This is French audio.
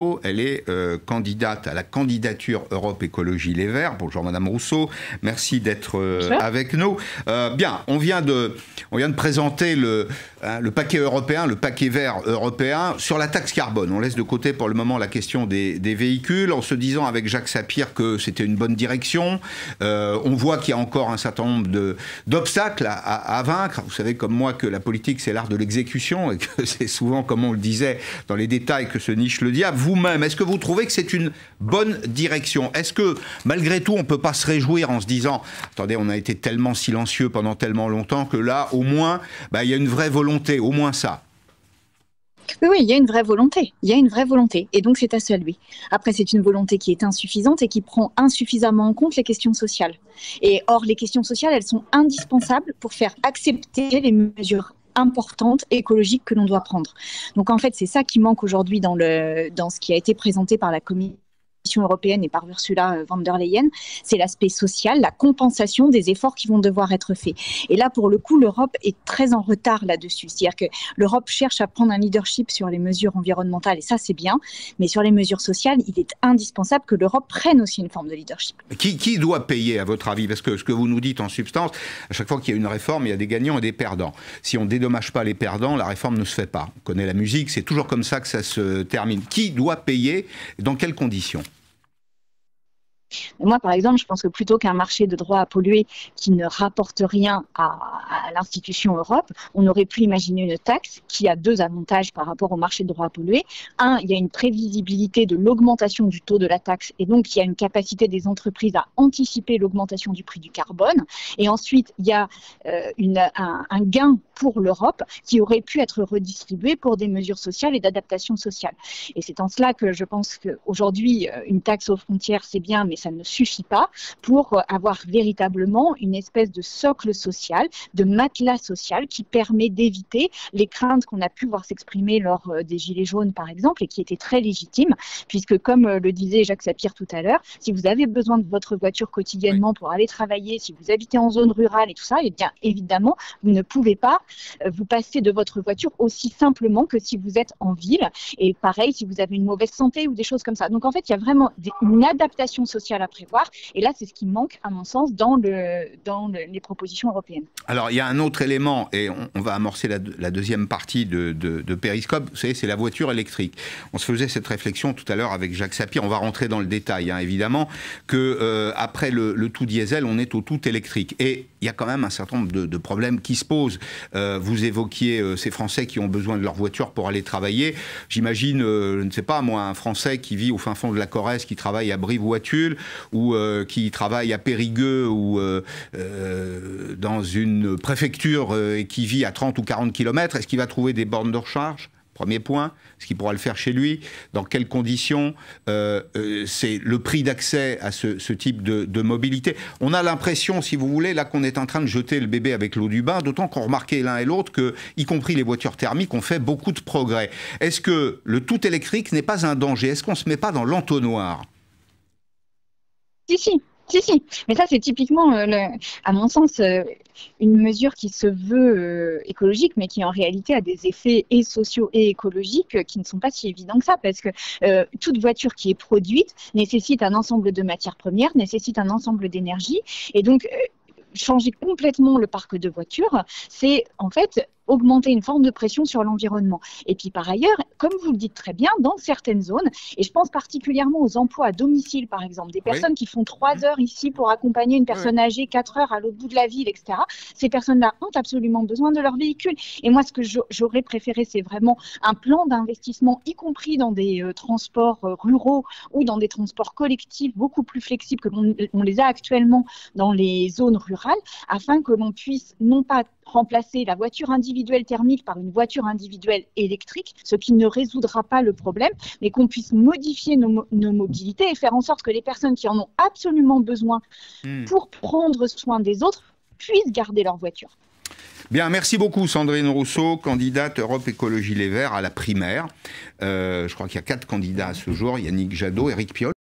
Elle est candidate à la candidature Europe Écologie Les Verts. Bonjour Madame Rousseau, merci d'être avec nous. Bien, on vient de présenter le paquet européen, le paquet vert européen sur la taxe carbone. On laisse de côté pour le moment la question des véhicules en se disant avec Jacques Sapir que c'était une bonne direction. On voit qu'il y a encore un certain nombre d'obstacles à vaincre. Vous savez comme moi que la politique c'est l'art de l'exécution et que c'est souvent, comme on le disait, dans les détails que se niche le diable. Vous-même, est-ce que vous trouvez que c'est une bonne direction? Est-ce que, malgré tout, on ne peut pas se réjouir en se disant « Attendez, on a été tellement silencieux pendant tellement longtemps que là, au moins, il y a une vraie volonté, au moins ça ». Oui, il y a une vraie volonté. Il y a une vraie volonté. Et donc, c'est à saluer. Après, c'est une volonté qui est insuffisante et qui prend insuffisamment en compte les questions sociales. Et or, les questions sociales, elles sont indispensables pour faire accepter les mesures importantes écologiques que l'on doit prendre. Donc, en fait, c'est ça qui manque aujourd'hui dans ce qui a été présenté par la Commission européenne et par Ursula von der Leyen, c'est l'aspect social, la compensation des efforts qui vont devoir être faits. Et là, pour le coup, l'Europe est très en retard là-dessus. C'est-à-dire que l'Europe cherche à prendre un leadership sur les mesures environnementales, et ça, c'est bien. Mais sur les mesures sociales, il est indispensable que l'Europe prenne aussi une forme de leadership. Qui doit payer, à votre avis? Parce que ce que vous nous dites en substance, à chaque fois qu'il y a une réforme, il y a des gagnants et des perdants. Si on ne dédommage pas les perdants, la réforme ne se fait pas. On connaît la musique, c'est toujours comme ça que ça se termine. Qui doit payer? Dans quelles conditions? Moi, par exemple, je pense que plutôt qu'un marché de droits à polluer qui ne rapporte rien à l'institution Europe, on aurait pu imaginer une taxe qui a deux avantages par rapport au marché de droits à polluer. Un, il y a une prévisibilité de l'augmentation du taux de la taxe et donc il y a une capacité des entreprises à anticiper l'augmentation du prix du carbone. Et ensuite, il y a un gain pour l'Europe qui aurait pu être redistribué pour des mesures sociales et d'adaptation sociale. Et c'est en cela que je pense qu'aujourd'hui, une taxe aux frontières, c'est bien, mais ça ne suffit pas pour avoir véritablement une espèce de socle social, de matelas social qui permet d'éviter les craintes qu'on a pu voir s'exprimer lors des Gilets jaunes, par exemple, et qui étaient très légitimes, puisque comme le disait Jacques Sapir tout à l'heure, si vous avez besoin de votre voiture quotidiennement pour aller travailler, si vous habitez en zone rurale et tout ça, eh bien évidemment, vous ne pouvez pas vous passer de votre voiture aussi simplement que si vous êtes en ville. Et pareil, si vous avez une mauvaise santé ou des choses comme ça. Donc en fait, il y a vraiment une adaptation sociale à prévoir. Et là, c'est ce qui manque, à mon sens, dans les propositions européennes. Alors, il y a un autre élément, et on va amorcer la deuxième partie de Périscope, vous savez, c'est la voiture électrique. On se faisait cette réflexion tout à l'heure avec Jacques Sapir, on va rentrer dans le détail, hein, évidemment, que après le tout diesel, on est au tout électrique. Et il y a quand même un certain nombre de problèmes qui se posent. Vous évoquiez ces Français qui ont besoin de leur voiture pour aller travailler. J'imagine, je ne sais pas, moi, un Français qui vit au fin fond de la Corrèze, qui travaille à Brive ou à Tulle, ou qui travaille à Périgueux ou dans une préfecture et qui vit à 30 ou 40 km, est-ce qu'il va trouver des bornes de recharge? Premier point, est-ce qu'il pourra le faire chez lui? Dans quelles conditions? C'est le prix d'accès à ce type de mobilité. On a l'impression, si vous voulez, là qu'on est en train de jeter le bébé avec l'eau du bain, d'autant qu'on remarquait l'un et l'autre que, y compris les voitures thermiques, ont fait beaucoup de progrès. Est-ce que le tout électrique n'est pas un danger? Est-ce qu'on ne se met pas dans l'entonnoir? Si. Mais ça, c'est typiquement, à mon sens, une mesure qui se veut écologique, mais qui en réalité a des effets et sociaux et écologiques qui ne sont pas si évidents que ça, parce que toute voiture qui est produite nécessite un ensemble de matières premières, nécessite un ensemble d'énergie, et donc changer complètement le parc de voitures, c'est en fait augmenter une forme de pression sur l'environnement. Et puis par ailleurs, comme vous le dites très bien, dans certaines zones, et je pense particulièrement aux emplois à domicile par exemple, des personnes qui font 3 heures ici pour accompagner une personne âgée, 4 heures à l'autre bout de la ville, etc. Ces personnes-là ont absolument besoin de leur véhicule. Et moi, ce que j'aurais préféré, c'est vraiment un plan d'investissement, y compris dans des transports ruraux ou dans des transports collectifs beaucoup plus flexibles que l'on les a actuellement dans les zones rurales, afin que l'on puisse non pas remplacer la voiture individuelle thermique par une voiture individuelle électrique, ce qui ne résoudra pas le problème, mais qu'on puisse modifier nos mobilités et faire en sorte que les personnes qui en ont absolument besoin pour prendre soin des autres puissent garder leur voiture. Bien, merci beaucoup Sandrine Rousseau, candidate Europe Écologie Les Verts à la primaire. Je crois qu'il y a 4 candidats à ce jour, Yannick Jadot, Éric Piolle.